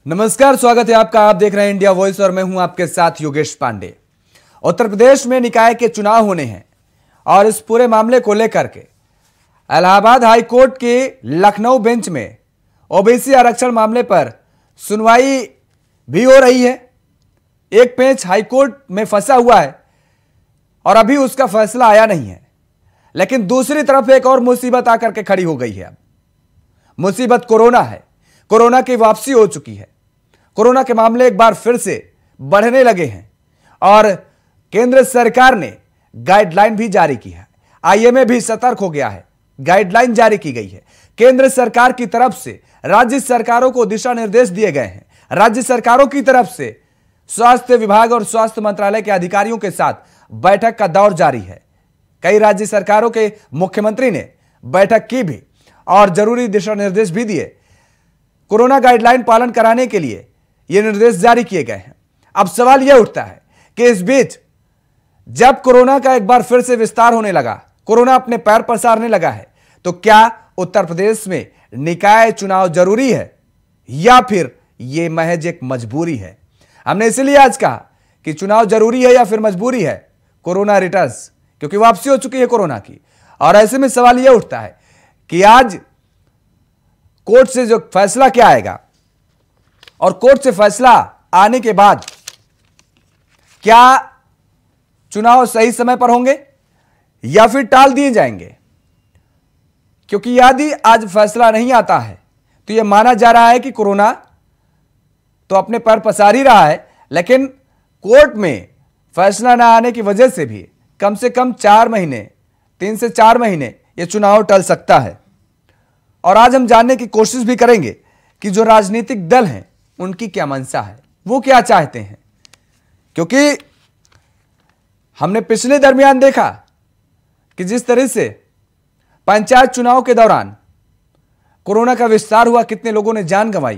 नमस्कार, स्वागत है आपका। आप देख रहे हैं इंडिया वॉइस और मैं हूं आपके साथ योगेश पांडे। उत्तर प्रदेश में निकाय के चुनाव होने हैं और इस पूरे मामले को लेकर के इलाहाबाद हाई कोर्ट के लखनऊ बेंच में ओबीसी आरक्षण मामले पर सुनवाई भी हो रही है। एक पेंच हाई कोर्ट में फंसा हुआ है और अभी उसका फैसला आया नहीं है, लेकिन दूसरी तरफ एक और मुसीबत आकर के खड़ी हो गई है। अब मुसीबत कोरोना है। कोरोना की वापसी हो चुकी है। कोरोना के मामले एक बार फिर से बढ़ने लगे हैं और केंद्र सरकार ने गाइडलाइन भी जारी की है। आईएमए भी सतर्क हो गया है। गाइडलाइन जारी की गई है। केंद्र सरकार की तरफ से राज्य सरकारों को दिशा निर्देश दिए गए हैं। राज्य सरकारों की तरफ से स्वास्थ्य विभाग और स्वास्थ्य मंत्रालय के अधिकारियों के साथ बैठक का दौर जारी है। कई राज्य सरकारों के मुख्यमंत्री ने बैठक की भी और जरूरी दिशा निर्देश भी दिए। कोरोना गाइडलाइन पालन कराने के लिए ये निर्देश जारी किए गए हैं। अब सवाल यह उठता है कि इस बीच जब कोरोना का एक बार फिर से विस्तार होने लगा, कोरोना अपने पैर पसारने लगा है, तो क्या उत्तर प्रदेश में निकाय चुनाव जरूरी है या फिर यह महज एक मजबूरी है? हमने इसलिए आज कहा कि चुनाव जरूरी है या फिर मजबूरी है। कोरोना रिटर्न्स, क्योंकि वापसी हो चुकी है कोरोना की। और ऐसे में सवाल यह उठता है कि आज कोर्ट से जो फैसला क्या आएगा और कोर्ट से फैसला आने के बाद क्या चुनाव सही समय पर होंगे या फिर टाल दिए जाएंगे? क्योंकि यदि आज फैसला नहीं आता है तो यह माना जा रहा है कि कोरोना तो अपने पैर पसार ही रहा है, लेकिन कोर्ट में फैसला ना आने की वजह से भी कम से कम 4 महीने, 3 से 4 महीने यह चुनाव टल सकता है। और आज हम जानने की कोशिश भी करेंगे कि जो राजनीतिक दल हैं उनकी क्या मंशा है, वो क्या चाहते हैं। क्योंकि हमने पिछले दरमियान देखा कि जिस तरह से पंचायत चुनाव के दौरान कोरोना का विस्तार हुआ, कितने लोगों ने जान गंवाई।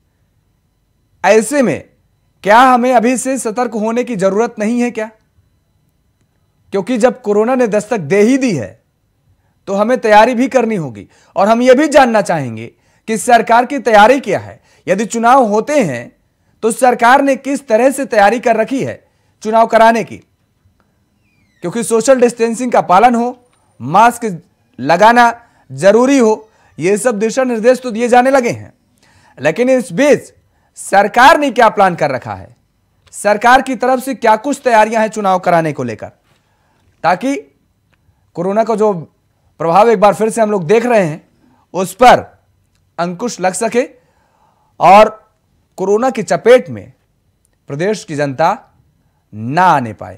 ऐसे में क्या हमें अभी से सतर्क होने की जरूरत नहीं है क्या? क्योंकि जब कोरोना ने दस्तक दे ही दी है तो हमें तैयारी भी करनी होगी। और हम यह भी जानना चाहेंगे कि सरकार की तैयारी क्या है। यदि चुनाव होते हैं तो सरकार ने किस तरह से तैयारी कर रखी है चुनाव कराने की, क्योंकि सोशल डिस्टेंसिंग का पालन हो, मास्क लगाना जरूरी हो, यह सब दिशा निर्देश तो दिए जाने लगे हैं। लेकिन इस बीच सरकार ने क्या प्लान कर रखा है, सरकार की तरफ से क्या कुछ तैयारियां हैं चुनाव कराने को लेकर, ताकि कोरोना का जो प्रभाव एक बार फिर से हम लोग देख रहे हैं उस पर अंकुश लग सके और कोरोना की चपेट में प्रदेश की जनता ना आने पाए।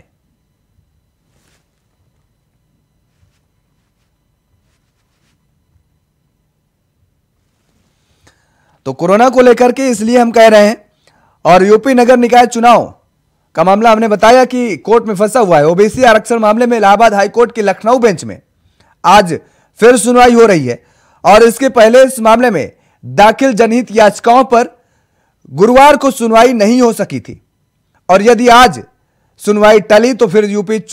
तो कोरोना को लेकर के इसलिए हम कह रहे हैं। और यूपी नगर निकाय चुनाव का मामला हमने बताया कि कोर्ट में फंसा हुआ है। ओबीसी आरक्षण मामले में इलाहाबाद हाई कोर्ट के लखनऊ बेंच में आज फिर सुनवाई हो रही है। और इसके पहले इस मामले में दाखिल जनहित याचिकाओं पर गुरुवार को सुनवाई नहीं हो सकी थी। और यदि आज सुनवाई टली तो फिर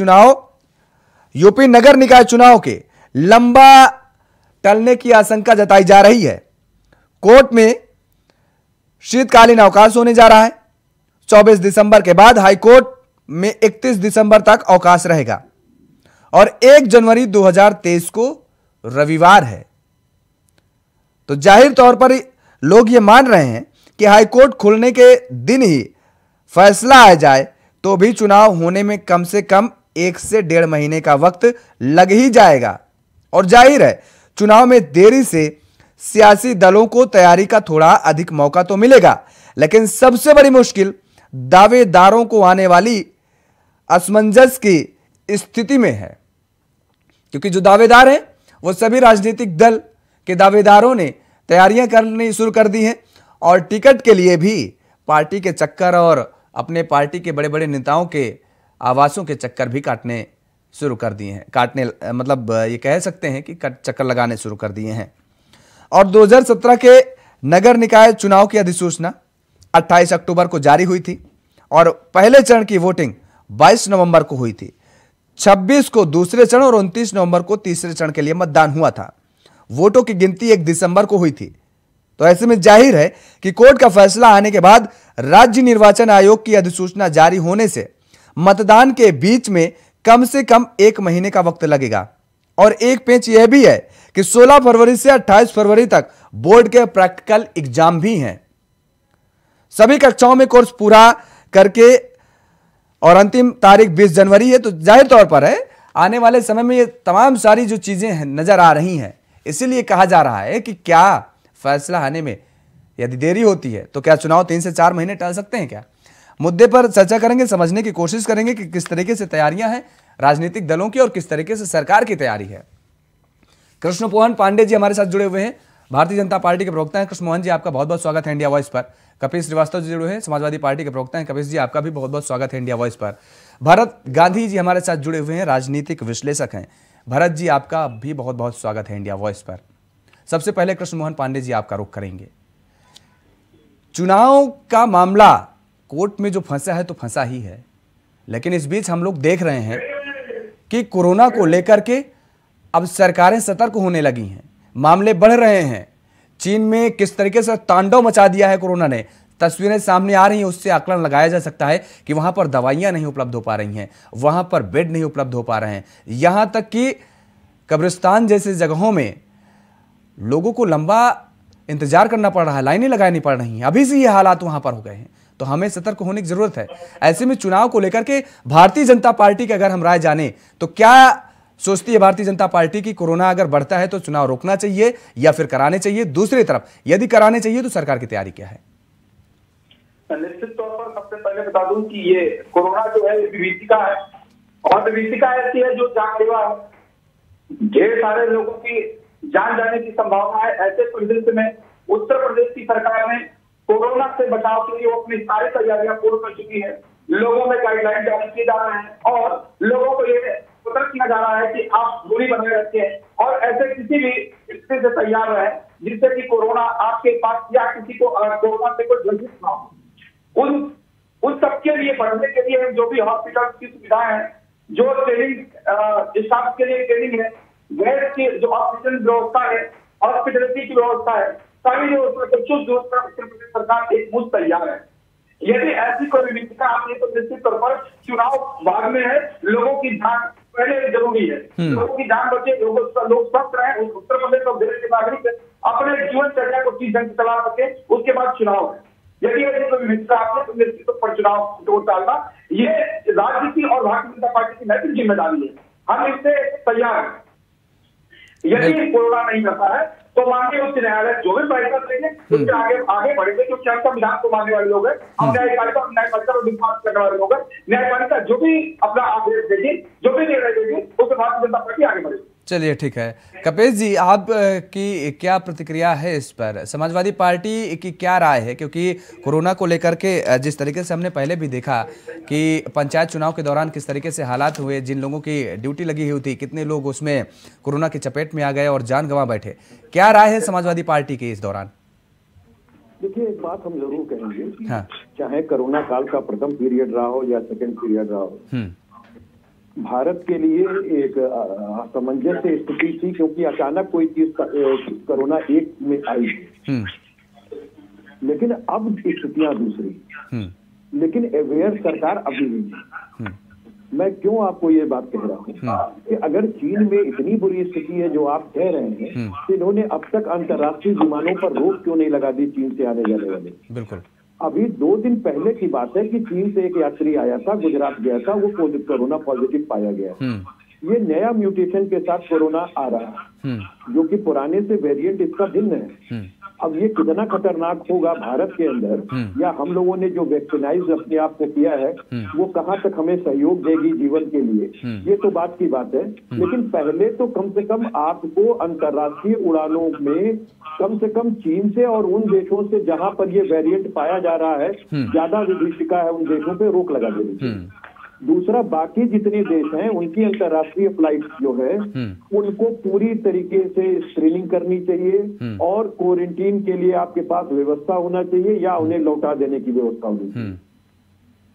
यूपी नगर निकाय चुनाव के लंबा टलने की आशंका जताई जा रही है। कोर्ट में शीतकालीन अवकाश होने जा रहा है। 24 दिसंबर के बाद हाईकोर्ट में 31 दिसंबर तक अवकाश रहेगा और 1 जनवरी 2023 को रविवार है। तो जाहिर तौर पर लोग ये मान रहे हैं कि हाईकोर्ट खुलने के दिन ही फैसला आ जाए तो भी चुनाव होने में कम से कम 1 से 1.5 महीने का वक्त लग ही जाएगा। और जाहिर है चुनाव में देरी से सियासी दलों को तैयारी का थोड़ा अधिक मौका तो मिलेगा, लेकिन सबसे बड़ी मुश्किल दावेदारों को आने वाली असमंजस की स्थिति में है। क्योंकि जो दावेदार हैं वो सभी राजनीतिक दल के दावेदारों ने तैयारियां करनी शुरू कर दी हैं और टिकट के लिए भी पार्टी के चक्कर और अपने पार्टी के बड़े बड़े नेताओं के आवासों के चक्कर भी काटने शुरू कर दिए हैं। मतलब ये कह सकते हैं कि चक्कर लगाने शुरू कर दिए हैं। और 2017 के नगर निकाय चुनाव की अधिसूचना 28 अक्टूबर को जारी हुई थी और पहले चरण की वोटिंग 22 नवंबर को हुई थी। 26 को दूसरे चरण और 29 नवंबर को तीसरे चरण के लिए मतदान हुआ था। वोटों की गिनती 1 दिसंबर को हुई थी। तो ऐसे में जाहिर है कि कोर्ट का फैसला आने के बाद राज्य निर्वाचन आयोग की अधिसूचना जारी होने से मतदान के बीच में कम से कम 1 महीने का वक्त लगेगा। और एक पेच यह भी है कि 16 फरवरी से 28 फरवरी तक बोर्ड के प्रैक्टिकल एग्जाम भी हैं। सभी कक्षाओं में कोर्स पूरा करके और अंतिम तारीख 20 जनवरी है। तो जाहिर तौर पर है आने वाले समय में ये तमाम सारी जो चीजें नजर आ रही हैं, इसीलिए कहा जा रहा है कि क्या फैसला आने में यदि देरी होती है तो क्या चुनाव 3 से 4 महीने टल सकते हैं क्या? मुद्दे पर चर्चा करेंगे, समझने की कोशिश करेंगे कि किस तरीके से तैयारियां हैं राजनीतिक दलों की और किस तरीके से सरकार की तैयारी है। कृष्ण मोहन पांडे जी हमारे साथ जुड़े हुए हैं, भारतीय जनता पार्टी के प्रवक्ता हैं। कृष्ण मोहन जी, आपका बहुत बहुत स्वागत है इंडिया वॉइस पर। कपिल श्रीवास्तव जी जुड़े हैं, समाजवादी पार्टी के प्रवक्ता हैं। कपिल जी, आपका भी बहुत बहुत स्वागत है इंडिया वॉइस पर। भरत गांधी जी हमारे साथ जुड़े हुए हैं, राजनीतिक विश्लेषक हैं। भरत जी, आपका भी बहुत बहुत स्वागत है इंडिया वॉइस पर। सबसे पहले कृष्ण मोहन पांडे जी आपका रुख करेंगे। चुनाव का मामला कोर्ट में जो फंसा है तो फंसा ही है, लेकिन इस बीच हम लोग देख रहे हैं कि कोरोना को लेकर के अब सरकारें सतर्क होने लगी हैं, मामले बढ़ रहे हैं। चीन में किस तरीके से तांडव मचा दिया है कोरोना ने, तस्वीरें सामने आ रही हैं, उससे आकलन लगाया जा सकता है कि वहां पर दवाइयां नहीं उपलब्ध हो पा रही हैं, वहां पर बेड नहीं उपलब्ध हो पा रहे हैं, यहां तक कि कब्रिस्तान जैसे जगहों में लोगों को लंबा इंतजार करना पड़ रहा है, लाइनें लगानी पड़ रही हैं। अभी से ये हालात वहां पर हो गए हैं, तो हमें सतर्क होने की जरूरत है। ऐसे में चुनाव को लेकर के भारतीय जनता पार्टी की अगर हम राय जाने तो क्या सोचती है भारतीय जनता पार्टी की? कोरोना अगर बढ़ता है तो चुनाव रोकना चाहिए या फिर कराने चाहिए? दूसरी तरफ यदि कराने चाहिए तो सरकार की तैयारी क्या है? निश्चित तौर पर सबसे पहले बता दूं कि ये कोरोना जो है विभीषिका है, और विभीषिका ऐसी है जो जानलेवा है। ढेर सारे लोगों की जान जाने की संभावना है। ऐसे परिदृश्य में उत्तर प्रदेश की सरकार ने कोरोना से बचाव के लिए वो अपनी सारी तैयारियां पूर्ण कर चुकी है। लोगों में गाइडलाइन जारी किए जा रहे हैं और लोगों को ये सतर्क किया जा रहा है कि आप दूरी बनाए रखें और ऐसे किसी भी स्थिति से तैयार रहे जिससे कि कोरोना आपके पास या किसी को कोरोना से कोई ग्रसित ना हो। उन सबके लिए बढ़ने के लिए जो भी हॉस्पिटल की सुविधाएं हैं, जो ट्रेनिंग स्टाफ के लिए ट्रेनिंग है, गैस की जो ऑक्सीजन व्यवस्था है, हॉस्पिटलिटी की व्यवस्था है, सारी जो उत्तर प्रदेश सरकार एक मुझ तैयार है। यदि ऐसी कोई विविधता आती है तो निश्चित तौर पर चुनाव बाद में है, लोगों की जान पहले जरूरी है। लोगों की जान बचे, लोग स्वस्थ रहे, उत्तर प्रदेश और देश के नागरिक अपने जीवन चर्या को ठीक ढंग से चला सके, उसके बाद चुनाव है। यदि ऐसी कोई विविधता आती है तो निश्चित तौर पर चुनाव वोट डालना ये राज्य की और भारतीय जनता पार्टी की नैतिक जिम्मेदारी है। हम इससे तैयार हैं। यदि कोरोना नहीं करता है तो माननीय उच्च न्यायालय जो भी फैसला देंगे उसके आगे बढ़ेंगे, क्योंकि हम संविधान को मानने वाले लोग हैं। हम न्यायपालिका और विश्वास करने वाले लोग हैं। न्यायपालिका जो भी अपना आदेश देगी, जो भी निर्णय देगी, उससे भारतीय जनता पार्टी आगे बढ़ेगी। चलिए ठीक है। कपिल जी, आप की क्या प्रतिक्रिया है इस पर? समाजवादी पार्टी की क्या राय है? क्योंकि कोरोना को लेकर के जिस तरीके से हमने पहले भी देखा कि पंचायत चुनाव के दौरान किस तरीके से हालात हुए, जिन लोगों की ड्यूटी लगी हुई थी, कितने लोग उसमें कोरोना की चपेट में आ गए और जान गंवा बैठे। क्या राय है समाजवादी पार्टी की इस दौरान? देखिए, एक बात हम जरूर कहेंगे, हाँ, चाहे कोरोना काल का प्रथम पीरियड रहा हो या सेकंड पीरियड रहा हो, भारत के लिए एक असमंजस स्थिति थी, क्योंकि अचानक कोई चीज कोरोना एक में आई। लेकिन अब स्थितियां दूसरी, लेकिन अवेयर सरकार अभी नहीं है। मैं क्यों आपको ये बात कह रहा हूँ कि अगर चीन में इतनी बुरी स्थिति है जो आप कह रहे हैं, तो इन्होंने अब तक अंतर्राष्ट्रीय विमानों पर रोक क्यों नहीं लगा दी चीन से आने जाने वाले? बिल्कुल। अभी 2 दिन पहले की बात है कि चीन से एक यात्री आया था, गुजरात गया था, वो कोरोना पॉजिटिव पाया गया। ये नया म्यूटेशन के साथ कोरोना आ रहा है, जो कि पुराने से वेरिएंट इसका भिन्न है। अब ये कितना खतरनाक होगा भारत के अंदर, या हम लोगों ने जो वैक्सीनाइज अपने आप को किया है वो कहाँ तक हमें सहयोग देगी जीवन के लिए, ये तो बात की बात है। लेकिन पहले तो कम से कम आपको अंतर्राष्ट्रीय उड़ानों में कम से कम चीन से और उन देशों से जहां पर ये वेरिएंट पाया जा रहा है, ज्यादा विभीषिका है, उन देशों पे रोक लगा देनी चाहिए। दूसरा, बाकी जितने देश हैं उनकी अंतर्राष्ट्रीय फ्लाइट जो है उनको पूरी तरीके से स्क्रीनिंग करनी चाहिए और क्वारंटीन के लिए आपके पास व्यवस्था होना चाहिए या उन्हें लौटा देने की व्यवस्था होनी चाहिए।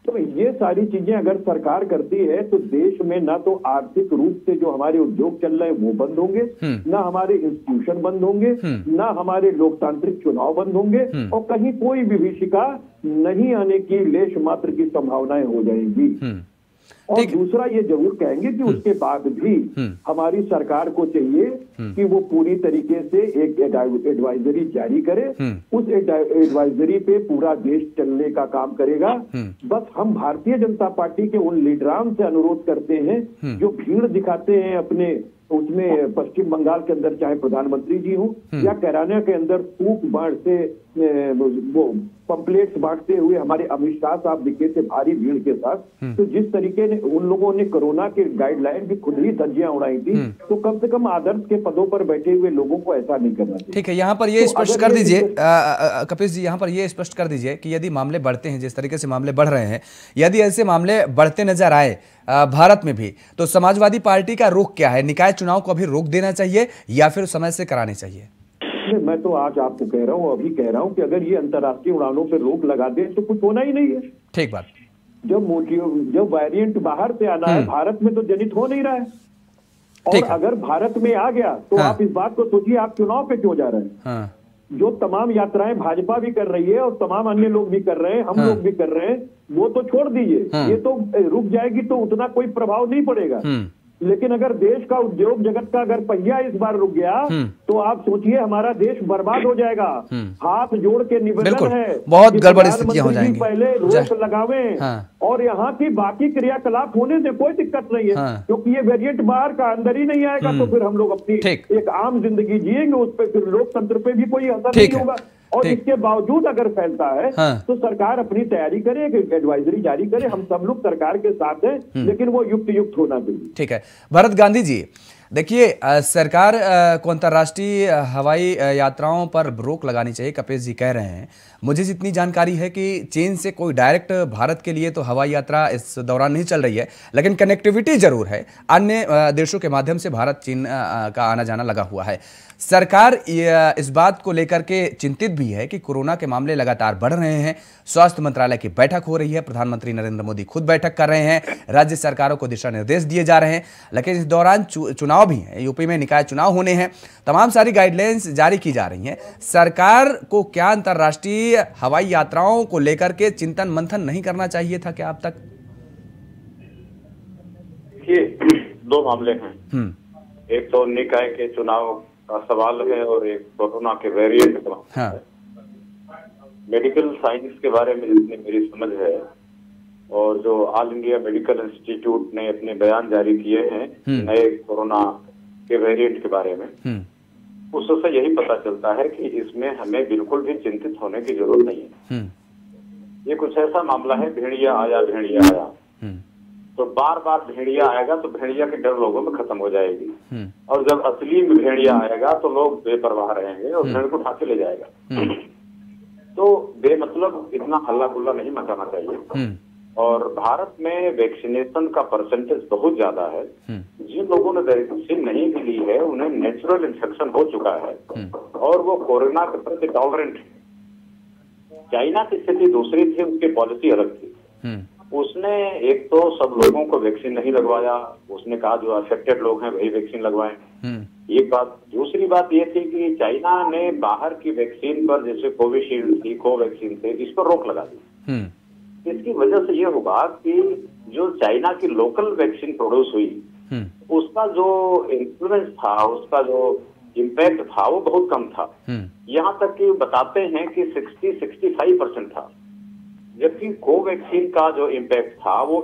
तो ये सारी चीजें अगर सरकार करती है तो देश में ना तो आर्थिक रूप से जो हमारे उद्योग चल रहे हैं वो बंद होंगे, ना हमारे इंस्टीट्यूशन बंद होंगे, ना हमारे लोकतांत्रिक चुनाव बंद होंगे, और कहीं कोई विभीषिका नहीं आने की लेश मात्र की संभावनाएं हो जाएंगी। और दूसरा ये जरूर कहेंगे कि उसके बाद भी हमारी सरकार को चाहिए कि वो पूरी तरीके से एक एडवाइजरी जारी करे। उस एडवाइजरी पे पूरा देश चलने का काम करेगा। बस हम भारतीय जनता पार्टी के उन लीडरान से अनुरोध करते हैं जो भीड़ दिखाते हैं अपने उसमें पश्चिम बंगाल के अंदर, चाहे प्रधानमंत्री जी हो या कैराना के अंदर थूक बांटते वो पंपलेट्स बांटते हुए हमारे अमित शाह साहब दिखे थे भारी भीड़ के साथ। तो जिस तरीके ने उन लोगों ने कोरोना के गाइडलाइन भी खुद ही धज्जियां उड़ाई थी, तो कम से कम आदर्श के पदों पर बैठे हुए लोगों को ऐसा नहीं करना चाहिए। ठीक है, यहाँ पर ये स्पष्ट कर दीजिए कपिल जी, यहाँ पर ये स्पष्ट कर दीजिए कि यदि मामले बढ़ते हैं, जिस तरीके से मामले बढ़ रहे हैं, यदि ऐसे मामले बढ़ते नजर आए भारत में भी, तो समाजवादी पार्टी का रुख क्या है? निकाय चुनाव को अभी रोक देना चाहिए या फिर समय से कराने चाहिए? मैं तो आज आपको कह रहा हूँ, अभी कह रहा हूँ कि अगर ये अंतर्राष्ट्रीय उड़ानों पर रोक लगा दे तो कुछ होना ही नहीं है। ठीक बात। जब वेरिएंट बाहर से आना है, भारत में तो जनित हो नहीं रहा है, और अगर भारत में आ गया तो आप इस बात को सोचिए, आप चुनाव पे क्यों जा रहे हैं? जो तमाम यात्राएं भाजपा भी कर रही है और तमाम अन्य लोग भी कर रहे हैं, हम लोग भी कर रहे हैं, वो तो छोड़ दीजिए, ये तो रुक जाएगी तो उतना कोई प्रभाव नहीं पड़ेगा। लेकिन अगर देश का उद्योग जगत का अगर पहिया इस बार रुक गया तो आप सोचिए हमारा देश बर्बाद हो जाएगा। हाथ जोड़ के निवेदन है, बहुत गड़बड़ स्थितियां हो जाएंगी। पहले रोक लगावें और यहाँ की बाकी क्रियाकलाप होने से कोई दिक्कत नहीं है, क्योंकि ये वेरिएंट बाहर का अंदर ही नहीं आएगा, तो फिर हम लोग अपनी एक आम जिंदगी जिएंगे, उस पर फिर लोकतंत्र पे भी कोई असर नहीं होगा। और इसके बावजूद अगर फैलता है तो सरकार अपनी तैयारी करे, एडवाइजरी जारी करे। हम सब लोग सरकार के साथ हैं, लेकिन वो युक्त होना चाहिए। ठीक है, भरत गांधी जी, देखिए सरकार को अंतर्राष्ट्रीय हवाई यात्राओं पर रोक लगानी चाहिए, कपिल जी कह रहे हैं। मुझे जितनी जानकारी है कि चीन से कोई डायरेक्ट भारत के लिए तो हवाई यात्रा इस दौरान नहीं चल रही है, लेकिन कनेक्टिविटी जरूर है, अन्य देशों के माध्यम से भारत चीन का आना जाना लगा हुआ है। सरकार इस बात को लेकर के चिंतित भी है कि कोरोना के मामले लगातार बढ़ रहे हैं। स्वास्थ्य मंत्रालय की बैठक हो रही है, प्रधानमंत्री नरेंद्र मोदी खुद बैठक कर रहे हैं, राज्य सरकारों को दिशा निर्देश दिए जा रहे हैं, लेकिन इस दौरान चुनाव भी है, यूपी में निकाय चुनाव होने हैं, तमाम सारी गाइडलाइंस जारी की जा रही हैं। सरकार को क्या अंतर्राष्ट्रीय हवाई यात्राओं को लेकर के चिंतन मंथन नहीं करना चाहिए था क्या अब तक? ये दो मामले हैं, एक तो निकाय के चुनाव का सवाल है और एक कोरोना के वेरिएंट का है। मेडिकल साइंस के बारे में जितनी मेरी समझ है और जो ऑल इंडिया मेडिकल इंस्टीट्यूट ने अपने बयान जारी किए हैं नए कोरोना के वेरिएंट के बारे में, उससे यही पता चलता है कि इसमें हमें बिल्कुल भी चिंतित होने की जरूरत नहीं है। ये कुछ ऐसा मामला है, भेड़िया आया भेड़िया आया, तो बार बार भेड़िया आएगा तो भेड़िया के डर लोगों में खत्म हो जाएगी, और जब असली में भेड़िया आएगा तो लोग बेपरवाह रहेंगे और भेड़ को उठा के ले जाएगा। तो बेमतलब इतना हल्ला गुल्ला नहीं मचाना चाहिए। और भारत में वैक्सीनेशन का परसेंटेज बहुत ज्यादा है। जिन लोगों ने वैक्सीन नहीं भी ली है उन्हें नेचुरल इन्फेक्शन हो चुका है और वो कोरोना के प्रति टॉलरेंट है। चाइना की स्थिति दूसरी थी, उसकी पॉलिसी अलग थी। उसने एक तो सब लोगों को वैक्सीन नहीं लगवाया, उसने कहा जो अफेक्टेड लोग हैं वही वैक्सीन लगवाएं। एक बात। दूसरी बात ये थी कि चाइना ने बाहर की वैक्सीन पर, जैसे कोविशील्ड थी, कोवैक्सीन थे, इस पर रोक लगा दी। इसकी वजह से ये होगा कि जो चाइना की लोकल वैक्सीन प्रोड्यूस हुई उसका जो इन्फ्लुएंस था, उसका जो इम्पैक्ट था वो बहुत कम था। यहाँ तक कि बताते हैं कि 60-65% था, जबकि कोवैक्सीन का जो इम्पैक्ट था वो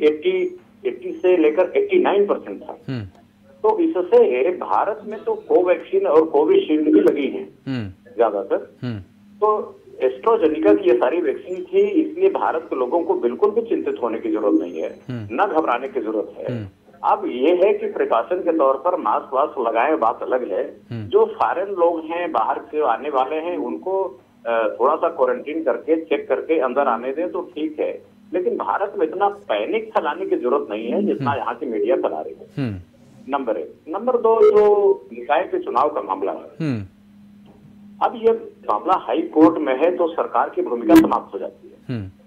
80 से लेकर 89% था। तो इससे भारत में तो कोवैक्सीन और कोविशील्ड भी लगी हैं ज्यादातर। तो एस्ट्राजेनेका की ये सारी वैक्सीन थी, इसलिए भारत के लोगों को बिल्कुल भी चिंतित होने की जरूरत नहीं है, न घबराने की जरूरत है। अब ये है कि प्रिकॉशन के तौर पर मास्क वास्क लगाएं, बात अलग है। जो फॉरेन लोग हैं, बाहर से आने वाले हैं, उनको थोड़ा सा क्वारंटीन करके चेक करके अंदर आने दें तो ठीक है, लेकिन भारत में इतना पैनिक फैलाने की जरूरत नहीं है जितना यहाँ की मीडिया फैला रही है। नंबर 1। नंबर 2, जो निकाय के चुनाव का मामला है, अब ये मामला हाई कोर्ट में है तो सरकार की भूमिका समाप्त हो जाती है।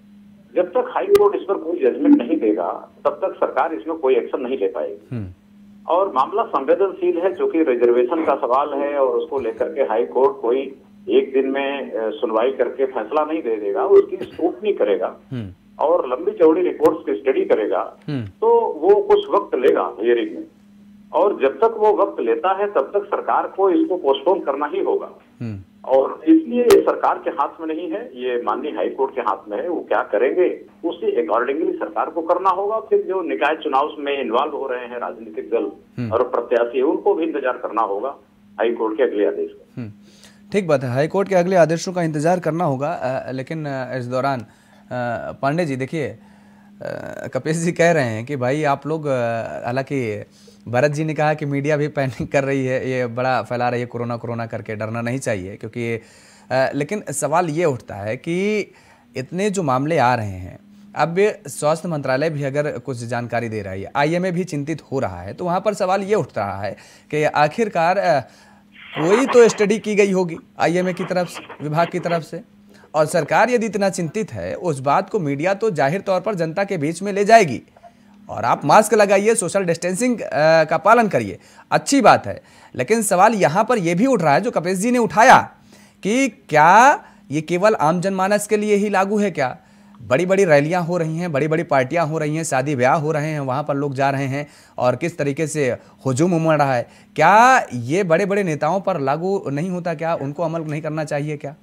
जब तक हाई कोर्ट इस पर कोई जजमेंट नहीं देगा तब तक सरकार इसमें कोई एक्शन नहीं ले पाएगी। और मामला संवेदनशील है, क्योंकि रिजर्वेशन का सवाल है और उसको लेकर के हाई कोर्ट कोई एक दिन में सुनवाई करके फैसला नहीं दे देगा, उसकी स्क्रूटनी करेगा और लंबी चौड़ी रिपोर्ट्स की स्टडी करेगा, तो वो कुछ वक्त लेगा हियरिंग में। और जब तक वो वक्त लेता है तब तक सरकार को इसको पोस्टपोन करना ही होगा। और इसलिए ये सरकार के हाथ में नहीं है, ये माननीय हाई कोर्ट के हाथ में है। वो क्या करेंगे उसी अकॉर्डिंगली सरकार को करना होगा। फिर जो निकाय चुनाव में इन्वॉल्व हो रहे हैं राजनीतिक दल और प्रत्याशी, उनको भी इंतजार करना होगा हाई कोर्ट के अगले आदेश का। ठीक बात है, हाई कोर्ट के अगले आदेशों का इंतजार करना होगा। लेकिन इस दौरान पांडे जी देखिए, कपिल जी कह रहे हैं कि भाई आप लोग, हालांकि भरत जी ने कहा कि मीडिया भी पैनिक कर रही है, ये बड़ा फैला रही है कोरोना कोरोना करके, डरना नहीं चाहिए क्योंकि लेकिन सवाल ये उठता है कि इतने जो मामले आ रहे हैं, अब स्वास्थ्य मंत्रालय भी अगर कुछ जानकारी दे रहा है, आईएमए भी चिंतित हो रहा है, तो वहाँ पर सवाल ये उठ रहा है कि आखिरकार कोई तो स्टडी की गई होगी आईएमए की तरफ से, विभाग की तरफ से, और सरकार यदि इतना चिंतित है उस बात को मीडिया तो जाहिर तौर पर जनता के बीच में ले जाएगी। और आप मास्क लगाइए, सोशल डिस्टेंसिंग का पालन करिए, अच्छी बात है। लेकिन सवाल यहाँ पर यह भी उठ रहा है जो कपिल जी ने उठाया कि क्या ये केवल आम जनमानस के लिए ही लागू है क्या? बड़ी बड़ी रैलियां हो रही हैं, बड़ी बड़ी पार्टियां हो रही हैं, शादी ब्याह हो रहे हैं, वहाँ पर लोग जा रहे हैं और किस तरीके से हुजूम उमड़ रहा है, क्या ये बड़े बड़े नेताओं पर लागू नहीं होता? क्या उनको अमल नहीं करना चाहिए क्या?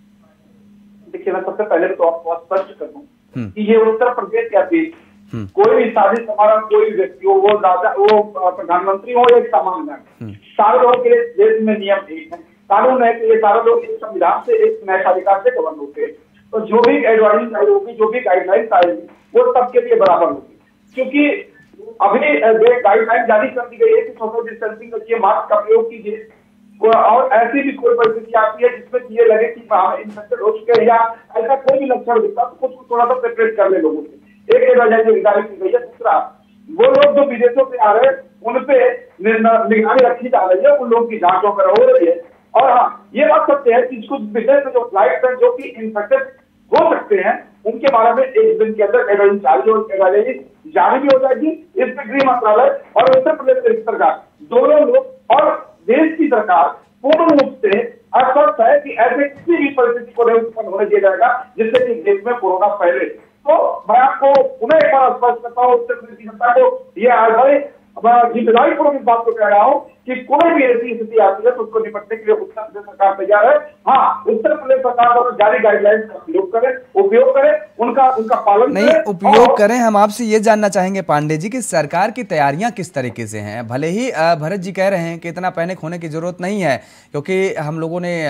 देखिए, मैं सबसे पहले तो आपको स्पष्ट कर दूं कि ये उत्तर प्रदेश या देश, कोई भी साजिश हमारा कोई व्यक्ति हो, वो राजा, वो प्रधानमंत्री हो या सामान्य, सारे लोगों के देश में नियम एक है, कानून है कि ये सारे लोग एक संविधान से, एक न्यायपालिका से गवर्न होते हैं। तो जो भी एडवाइस आई होगी, जो भी गाइडलाइंस आएगी, वो सबके लिए बराबर होगी। क्योंकि अभी गाइडलाइन जारी कर दी गई है कि सोशल डिस्टेंसिंग रखिए, मास्क का प्रयोग कीजिए, और ऐसी भी कोई परिस्थिति आती है जिसमें ये लगे कि इन्फेक्टेड हो चुके हैं या ऐसा कोई भी लक्षण दिखता तो कुछ थोड़ा सा सेपरेट कर ले लोगों से। एक निगरानी की गई है। दूसरा, वो लोग जो विदेशों से आ रहे हैं उन पे निगरानी रखी जा रही है, उन लोगों की जांच वगैरह हो रही है। और हाँ, ये बात सत्य है कि कुछ विदेश में जो फ्लाइट है जो कि इन्फेक्टेड हो सकते हैं, उनके बारे में एक दिन के अंदर एडवाइजरी जारी भी हो जाएगी। इस पर गृह मंत्रालय और उत्तर प्रदेश सरकार दोनों लोग और देश की सरकार पूर्ण रूप से आश्वस्त है कि ऐसे किसी भी परिस्थिति को नहीं उत्पन्न होने दिया जाएगा जिससे कि देश में कोरोना फैले। तो मैं आपको पुनः एक बार स्पष्ट करता हूँ, उत्तर प्रदेश की जनता को ये बड़े जिम्मेदारी पूर्वक इस बात को कह रहा हूँ कि कोई भी ऐसी स्थिति आती है तो उसको निपटने के लिए उत्तर प्रदेश सरकार तैयार है। हाँ, उत्तर प्रदेश सरकार द्वारा जारी गाइडलाइंस का उपयोग करें, उनका पालन नहीं उपयोग करें। हम आपसे ये जानना चाहेंगे पांडे जी कि सरकार की तैयारियां किस तरीके से हैं। भले ही भरत जी कह रहे हैं कि इतना पैनिक होने की जरूरत नहीं है क्योंकि हम लोगों ने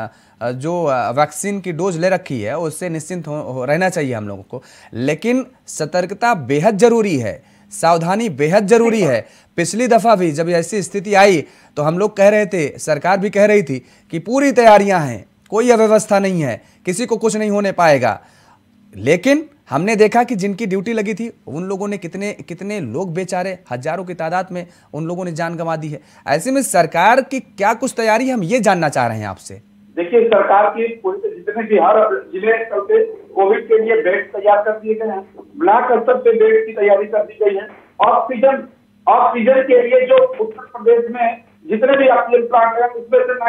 जो वैक्सीन की डोज ले रखी है उससे निश्चिंत रहना चाहिए हम लोगों को, लेकिन सतर्कता बेहद जरूरी है, सावधानी बेहद जरूरी है। पिछली दफा भी जब ऐसी स्थिति आई तो हम लोग कह रहे थे, सरकार भी कह रही थी कि पूरी तैयारियां हैं, कोई अव्यवस्था नहीं है, किसी को कुछ नहीं होने पाएगा। लेकिन हमने देखा कि जिनकी ड्यूटी लगी थी उन लोगों ने कितने लोग बेचारे हजारों की तादाद में उन लोगों ने जान गंवा दी है। ऐसे में सरकार की क्या कुछ तैयारी, हम ये जानना चाह रहे हैं आपसे। देखिए, सरकार की जितने भी हर जिले स्तर पे कोविड के लिए बेड तैयार कर दिए गए हैं, ब्लॉक स्तर पे बेड की तैयारी कर दी गई है। ऑक्सीजन के लिए जो उत्तर प्रदेश में जितने भी ऑक्सीजन प्लांट है उसमें से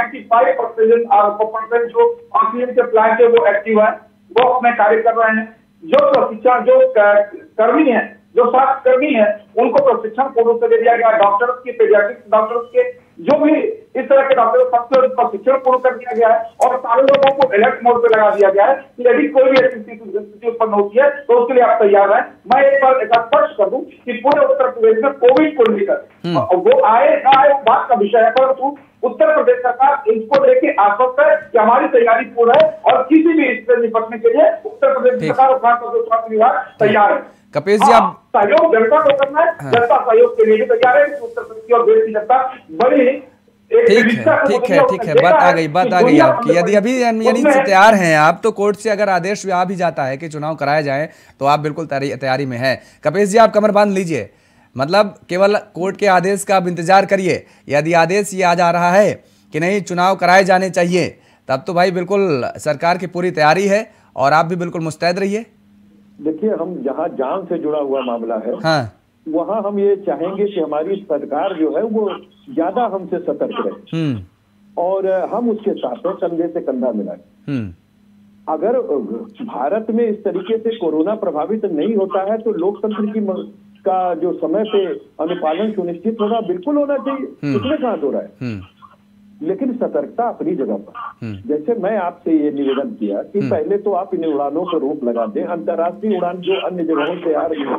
95% जो ऑक्सीजन के प्लांट है वो एक्टिव है, वो अपने कार्य कर रहे हैं। जो प्रशिक्षण, जो कर्मी है, जो स्वास्थ्य कर्मी है, उनको प्रशिक्षण पूर्ण से दे दिया गया। डॉक्टर्स के, पीडियाट्रिक्स डॉक्टर्स के, जो भी इस तरह के डॉक्टर सबसे प्रशिक्षण पूर्ण कर दिया गया है और सारे लोगों को अलर्ट मोड पे लगा दिया गया है कि यदि कोई भी ऐसी स्थिति उत्पन्न होती है तो उसके लिए आप तैयार हैं। मैं एक बार स्पष्ट कर दूं कि पूरे उत्तर प्रदेश में कोविड को लेकर वो आए ना आए बात का विषय है, परंतु उत्तर प्रदेश सरकार इसको लेके आश्वस्त है कि हमारी तैयारी पूर्ण है और किसी भी इससे निपटने के लिए उत्तर प्रदेश सरकार और खासतौर से स्वास्थ्य विभाग तैयार है। कपिल जी, आप सहयोग जनता को करना है, जनता सहयोग के लिए भी तैयार है। उत्तर प्रदेश की और देश की जनता बड़ी ठीक है, बात आ गई आपकी। यदि अभी यानी तैयार हैं आप, तो कोर्ट से अगर आदेश भी आ भी जाता है कि चुनाव कराए जाए तो आप बिल्कुल तैयारी में है। कपिल जी, आप कमर बांध लीजिए, मतलब केवल कोर्ट के आदेश का आप इंतजार करिए। यदि आदेश ये आ जा रहा है कि नहीं चुनाव कराए जाने चाहिए, तब तो भाई बिल्कुल सरकार की पूरी तैयारी है और आप भी बिल्कुल मुस्तैद रहिए। देखिए, हम जहाँ जान से जुड़ा हुआ मामला है, हाँ, वहाँ हम ये चाहेंगे कि हमारी सरकार जो है वो ज्यादा हमसे सतर्क रहे और हम उसके साथ में कंधे से कंधा मिलाएं। अगर भारत में इस तरीके से कोरोना प्रभावित नहीं होता है तो लोकतंत्र की का जो समय पे अनुपालन सुनिश्चित होना बिल्कुल होना चाहिए, उसमें कहाँ हो रहा है। लेकिन सतर्कता अपनी जगह पर। जैसे मैं आपसे ये निवेदन किया कि पहले तो आप इन उड़ानों पर रोक लगा दें, अंतर्राष्ट्रीय उड़ान जो अन्य जगहों से आ रही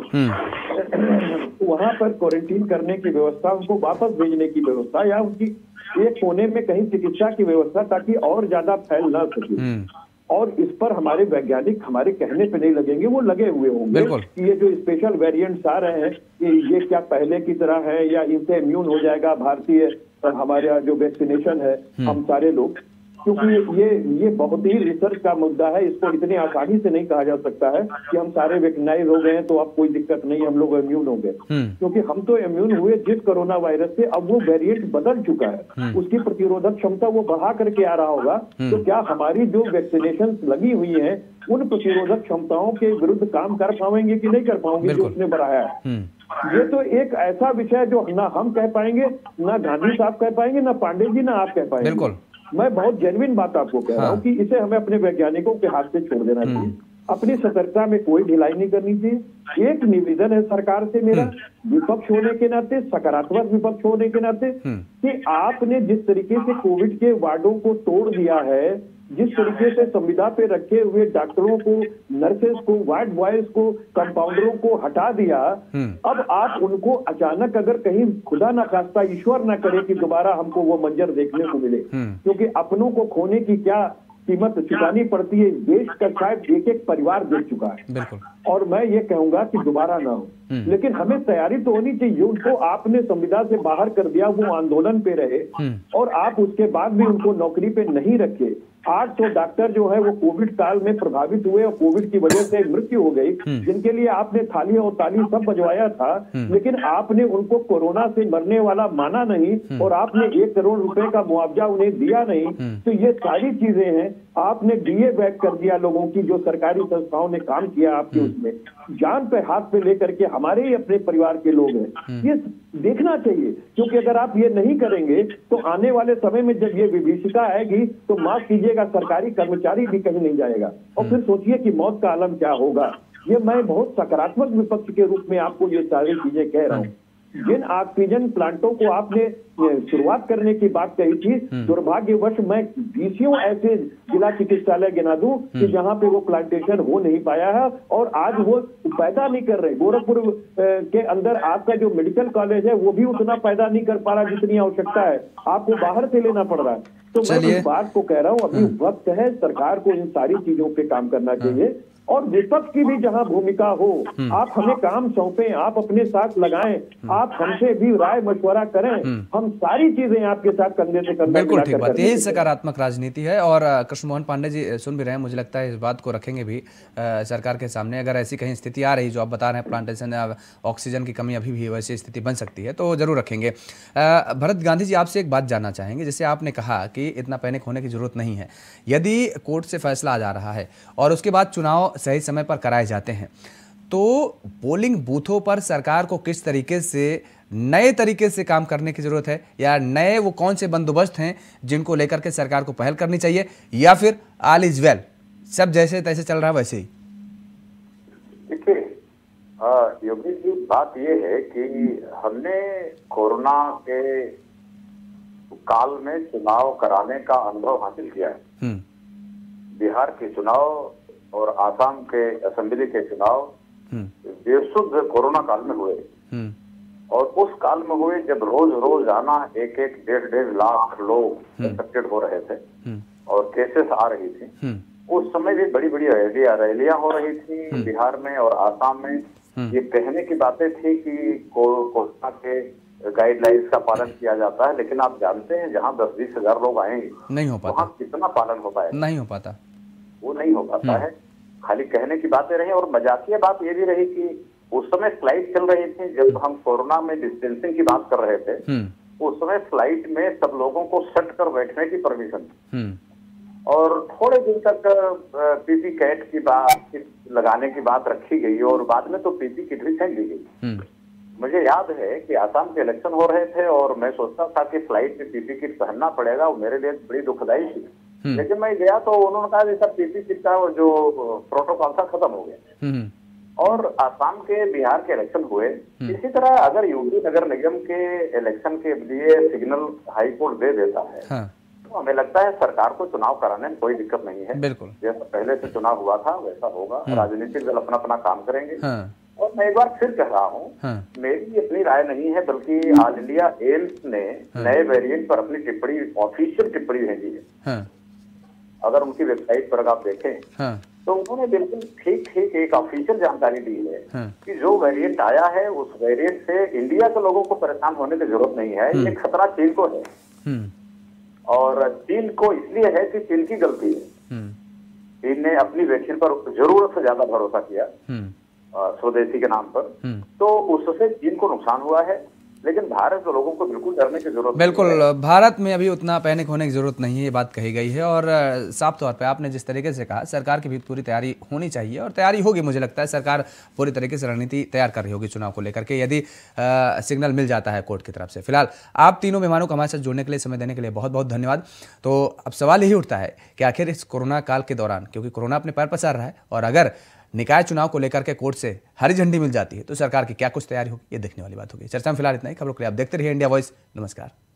है वहां पर क्वारंटीन करने की व्यवस्था, उनको वापस भेजने की व्यवस्था या उनकी एक कोने में कहीं चिकित्सा की व्यवस्था, ताकि और ज्यादा फैल ना सके। और इस पर हमारे वैज्ञानिक हमारे कहने पे नहीं लगेंगे, वो लगे हुए होंगे कि ये जो स्पेशल वेरिएंट्स आ रहे हैं कि ये क्या पहले की तरह है या इनसे इम्यून हो जाएगा भारतीय हमारा जो वैक्सीनेशन है हम सारे लोग, क्योंकि ये बहुत ही रिसर्च का मुद्दा है। इसको इतनी आसानी से नहीं कहा जा सकता है कि हम सारे वैक्सीनाइज हो गए हैं तो अब कोई दिक्कत नहीं, हम लोग इम्यून हो गए, क्योंकि हम तो इम्यून हुए जिस कोरोना वायरस से, अब वो वेरिएंट बदल चुका है, उसकी प्रतिरोधक क्षमता वो बढ़ा करके आ रहा होगा। तो क्या हमारी जो वैक्सीनेशन लगी हुई है उन प्रतिरोधक क्षमताओं के विरुद्ध काम कर पाएंगे कि नहीं कर पाएंगे जो उसने बढ़ाया है। ये तो एक ऐसा विषय जो ना हम कह पाएंगे, ना गांधी साहब कह पाएंगे, ना पांडे जी, ना आप कह पाएंगे। मैं बहुत जेन्युइन बात आपको कह रहा हूँ कि इसे हमें अपने वैज्ञानिकों के हाथ से छोड़ देना चाहिए। अपनी सतर्कता में कोई ढिलाई नहीं करनी चाहिए। एक निवेदन है सरकार से मेरा, विपक्ष होने के नाते, सकारात्मक विपक्ष होने के नाते, कि आपने जिस तरीके से कोविड के वार्डों को तोड़ दिया है, जिस तरीके से संविदा पे रखे हुए डॉक्टरों को, नर्सेस को, वार्ड बॉयज को, कंपाउंडरों को हटा दिया, अब आप उनको अचानक अगर कहीं खुदा ना खास्ता ईश्वर ना करे कि दोबारा हमको वो मंजर देखने को मिले, क्योंकि अपनों को खोने की क्या कीमत चुकानी पड़ती है, देश का शायद एक एक परिवार देख चुका है। और मैं ये कहूंगा कि दोबारा ना हो, लेकिन हमें तैयारी तो होनी चाहिए। उनको आपने संविदा से बाहर कर दिया, वो आंदोलन पे रहे और आप उसके बाद भी उनको नौकरी पे नहीं रखे। 800 डॉक्टर जो है वो कोविड काल में प्रभावित हुए और कोविड की वजह से मृत्यु हो गई, जिनके लिए आपने थाली और ताली सब बजवाया था, लेकिन आपने उनको कोरोना से मरने वाला माना नहीं और आपने 1 करोड़ रुपए का मुआवजा उन्हें दिया नहीं। तो ये सारी चीजें हैं। आपने डीए बैक कर दिया लोगों की, जो सरकारी संस्थाओं ने काम किया आपके उसमें, जान पे हाथ पे लेकर के हमारे ही अपने परिवार के लोग हैं। ये देखना चाहिए, क्योंकि अगर आप ये नहीं करेंगे तो आने वाले समय में जब ये विभीषिका आएगी तो माफ कीजिएगा, सरकारी कर्मचारी भी कहीं नहीं जाएगा और फिर सोचिए कि मौत का आलम क्या होगा। ये मैं बहुत सकारात्मक विपक्ष के रूप में आपको ये सारी चीजें कह रहा हूँ। जिन ऑक्सीजन प्लांटों को आपने शुरुआत करने की बात कही थी, दुर्भाग्यवश मैं 20 ऐसे जिला चिकित्सालय गिना दूं कि जहां पे वो प्लांटेशन हो नहीं पाया है और आज वो पैदा नहीं कर रहे। गोरखपुर के अंदर आपका जो मेडिकल कॉलेज है वो भी उतना पैदा नहीं कर पा रहा जितनी आवश्यकता है, आपको बाहर से लेना पड़ रहा है। तो मैं इस बात को कह रहा हूँ, अभी वक्त है, सरकार को इन सारी चीजों पे काम करना चाहिए और विपक्ष की भी जहां भूमिका हो, आप हमें काम सौंपें, आप अपने साथ लगाएं, आप हमसे भी राय मशवरा करें, हम सारी चीजें आपके साथ कंधे से कंधा बिल्कुल ठीक बात, यही सकारात्मक राजनीति है। और कृष्ण मोहन पांडे जी सुन भी रहे हैं, मुझे लगता है इस बात को रखेंगे भी सरकार के सामने। अगर ऐसी कहीं स्थिति आ रही जो आप बता रहे हैं, प्लांटेशन ऑक्सीजन की कमी अभी भी वैसी स्थिति बन सकती है, तो जरूर रखेंगे। भरत गांधी जी, आपसे एक बात जानना चाहेंगे। जैसे आपने कहा कि इतना पैनिक होने की जरूरत नहीं है, यदि कोर्ट से फैसला आ जा रहा है और उसके बाद चुनाव सही समय पर कराए जाते हैं, तो पोलिंग बूथों पर सरकार को किस तरीके से नए तरीके से काम करने की जरूरत है, या नए वो कौन से बंदोबस्त हैं जिनको लेकर के सरकार को पहल करनी चाहिए, या फिर ऑल इज वेल, सब जैसे तैसे चल रहा है वैसे ही? देखिए योगी जी, बात ये है कि हमने कोरोना के काल में चुनाव कराने का अनुभव हासिल किया है। बिहार के चुनाव और आसाम के असेंबली के चुनाव बेशुद्ध कोरोना काल में हुए और उस काल में हुए जब रोज रोजाना 1-1, 1.5 लाख लोग इन्फेक्टेड हो रहे थे और केसेस आ रही थी। उस समय भी बड़ी बड़ी रैलियां हो रही थी बिहार में और आसाम में। ये कहने की बातें थी कि कोरोना के गाइडलाइंस का पालन किया जाता है, लेकिन आप जानते हैं जहाँ 10-20 हजार लोग आएंगे नहीं हो पाता, वहाँ कितना पालन हो पाएगा? नहीं हो पाता, वो नहीं हो पाता है। खाली कहने की बातें रही। और मजाकिया बात ये भी रही कि उस समय फ्लाइट चल रही थी, जब हम कोरोना में डिस्टेंसिंग की बात कर रहे थे, उस समय फ्लाइट में सब लोगों को सट कर बैठने की परमिशन थी। और थोड़े दिन तक पीपी कैट की बात लगाने की बात रखी गई और बाद में तो पीपी किट भी फेंक दी गई। मुझे याद है कि आसाम के इलेक्शन हो रहे थे और मैं सोचता था कि फ्लाइट में पीपी किट पहनना पड़ेगा, वो मेरे लिए बड़ी दुखदाई थी। लेकिन मैं गया तो उन्होंने कहा कि सब पीपी किट का जो प्रोटोकॉल था खत्म हो गया। और आसाम के बिहार के इलेक्शन हुए। इसी तरह अगर यूपी नगर निगम के इलेक्शन के लिए सिग्नल हाई कोर्ट दे देता है, तो हमें लगता है सरकार को चुनाव कराने में कोई दिक्कत नहीं है। बिल्कुल जैसा पहले से चुनाव हुआ था वैसा होगा। राजनीतिक दल अपना अपना काम करेंगे। और मैं एक बार फिर कह रहा हूँ, मेरी अपनी राय नहीं है, बल्कि ऑल इंडिया एम्स ने नए वेरिएंट पर अपनी टिप्पणी, ऑफिशियल टिप्पणी भेजी है। अगर उनकी वेबसाइट पर आप देखें तो उन्होंने बिल्कुल ठीक एक ऑफिशियल जानकारी दी है कि जो वेरिएंट आया है उस वेरिएंट से इंडिया के लोगों को परेशान होने की जरूरत नहीं है। ये खतरा चीन को है और चीन को इसलिए है कि चीन की गलती है। चीन ने अपनी वैक्सीन पर जरूरत से ज्यादा भरोसा किया स्वदेशी के नाम पर, तो उससे चीन को नुकसान हुआ है। लेकिन भारत के लोगों को बिल्कुल डरने की जरूरत बिल्कुल नहीं है। भारत में अभी उतना पैनिक होने की जरूरत नहीं है, ये बात कही गई है। और साफ तौर पे आपने जिस तरीके से कहा, सरकार की भी पूरी तैयारी होनी चाहिए और तैयारी होगी। मुझे लगता है सरकार पूरी तरीके से रणनीति तैयार कर रही होगी चुनाव को लेकर के, यदि सिग्नल मिल जाता है कोर्ट की तरफ से। फिलहाल आप तीनों मेहमानों को हमारे साथ जुड़ने के लिए, समय देने के लिए बहुत बहुत धन्यवाद। तो अब सवाल यही उठता है कि आखिर इस कोरोना काल के दौरान, क्योंकि कोरोना अपने पैर पसार रहा है, और अगर निकाय चुनाव को लेकर के कोर्ट से हरी झंडी मिल जाती है तो सरकार की क्या कुछ तैयारी होगी, ये देखने वाली बात होगी। चर्चा में फिलहाल इतना ही। खबरों के लिए आप देखते रहिए इंडिया वॉइस। नमस्कार।